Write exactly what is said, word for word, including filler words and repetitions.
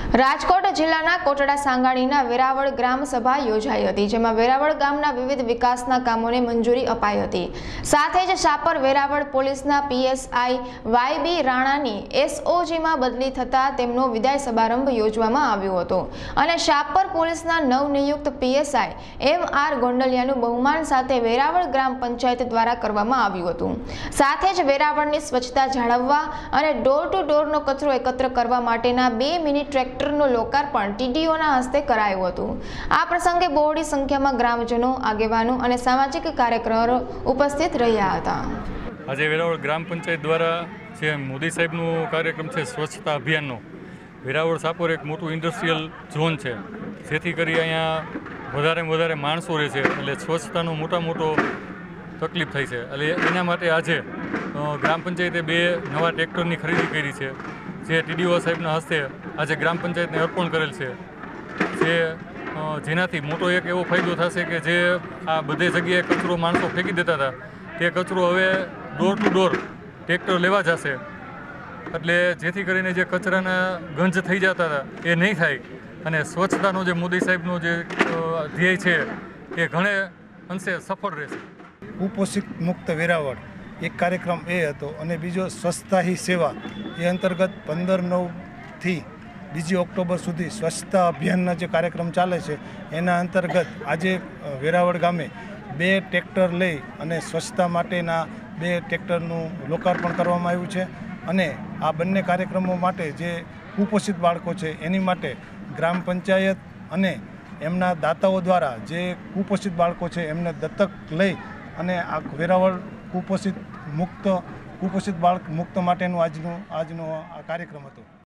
રાજકોટ જિલ્લાના કોટડાસાંગાણીના વેરાવળ ગ્રામ સભા યોજાઈ હતી, જેમાં વેરાવળ ગામના વિવિધ વિકાસના કામોને મંજૂરી અપાઈ હતી। સાથે જ શાપર વેરાવળ પોલીસના પીએસઆઈ વાયબી રાણાની એસઓજીમાં બદલી થતા તેમનો વિદાય સમારંભ યોજવામાં આવ્યો હતો અને શાપર પોલીસના નવનિયુક્ત પીએસઆઈ એમ આર ગોંડલિયાનું બહુમાન સાથે વેરાવળ ગ્રામ પંચાયત દ્વારા કરવામાં આવ્યું હતું। સાથે જ વેરાવળની સ્વચ્છતા જાળવવા અને ડોર ટુ ડોરનો કચરો એકત્ર કરવા માટેના બે મિની ટ્રેક્ટર નું લોકાર્પણ ટીડીઓના હસ્તે કરાયું હતું। આ પ્રસંગે બહોળી સંખ્યામાં ગ્રામજનો, આગેવાનો અને સામાજિક કાર્યકરો ઉપસ્થિત રહ્યા હતા। આજે વેરાવળ ગ્રામ પંચાયત દ્વારા જે મોદી સાહેબનું કાર્યક્રમ છે સ્વચ્છતા અભિયાનનો, વેરાવળ સાપોર એક મોટું ઇન્ડસ્ટ્રીયલ ઝોન છે, જેથી કરી અહીંયા વધારે વધારે માણસો રહે છે, એટલે સ્વચ્છતાનો મોટા મોટો તકલીફ થાય છે। એટલે એના માટે આજે ગ્રામ પંચાયતે બે નવા ટ્રેક્ટરની ખરીદી કરી છે, જે ટીડીઓ સાહેબના હસ્તે આજે ગ્રામ પંચાયતને અર્પણ કરેલ છે, જે જેનાથી મોટો એક એવો ફાયદો થશે કે જે આ બધે જગ્યાએ કચરો માણસો ફેંકી દેતા હતા, તે કચરો હવે ડોર ટુ ડોર ટ્રેક્ટર લેવા જશે, એટલે જેથી કરીને જે કચરાના ગંજ થઈ જતા હતા એ નહીં થાય અને સ્વચ્છતાનો જે મોદી સાહેબનો જે ધ્યેય છે એ ઘણે અંશે સફળ રહેશે। કુપોષિત મુક્ત વેરાવળ એક કાર્યક્રમ એ હતો અને બીજો સ્વચ્છતા હી સેવા એ અંતર્ગત પંદર નવથી બીજી ઓક્ટોબર સુધી સ્વચ્છતા અભિયાનના જે કાર્યક્રમ ચાલે છે એના અંતર્ગત આજે વેરાવળ ગામે બે ટ્રેક્ટર લઈ અને સ્વચ્છતા માટેના બે ટ્રેક્ટરનું લોકાર્પણ કરવામાં આવ્યું છે અને આ બંને કાર્યક્રમો માટે જે કુપોષિત બાળકો છે એની માટે ગ્રામ પંચાયત અને એમના દાતાઓ દ્વારા જે કુપોષિત બાળકો છે એમને દત્તક લઈ અને આ વેરાવળ કુપોષિત મુક્ત કુપોષિત બાળક મુક્ત માટેનું આજનો આજનો આ કાર્યક્રમ હતો।